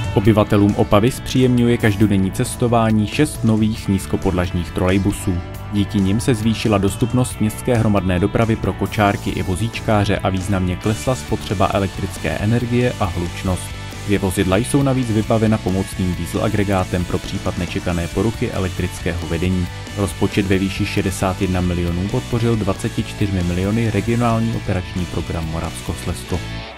Obyvatelům Opavy zpříjemňuje každodenní cestování 6 nových nízkopodlažních trolejbusů. Díky nim se zvýšila dostupnost městské hromadné dopravy pro kočárky i vozíčkáře a významně klesla spotřeba elektrické energie a hlučnost. 2 vozidla jsou navíc vybavena pomocným diesel agregátem pro případ nečekané poruchy elektrického vedení. Rozpočet ve výši 61 milionů podpořil 24 miliony regionální operační program Moravskoslezsko.